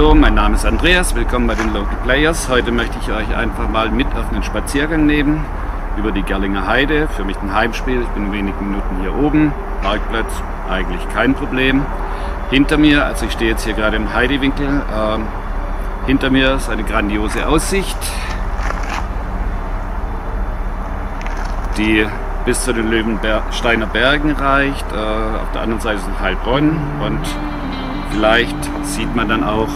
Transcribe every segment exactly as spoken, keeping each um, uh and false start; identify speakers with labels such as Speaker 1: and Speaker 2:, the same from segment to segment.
Speaker 1: Hallo, mein Name ist Andreas, willkommen bei den Local Players. Heute möchte ich euch einfach mal mit auf einen Spaziergang nehmen über die Gerlinger Heide. Für mich ein Heimspiel, ich bin in wenigen Minuten hier oben. Parkplatz, eigentlich kein Problem. Hinter mir, also ich stehe jetzt hier gerade im Heidewinkel, äh, hinter mir ist eine grandiose Aussicht, die bis zu den Löwensteiner Bergen reicht. Äh, auf der anderen Seite ist Heilbronn und vielleicht sieht man dann auch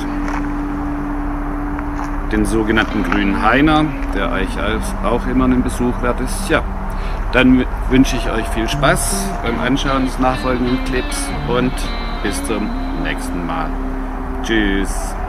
Speaker 1: den sogenannten Grünen Hainer, der euch auch immer einen Besuch wert ist. Ja, dann wünsche ich euch viel Spaß beim Anschauen des nachfolgenden Clips und bis zum nächsten Mal. Tschüss.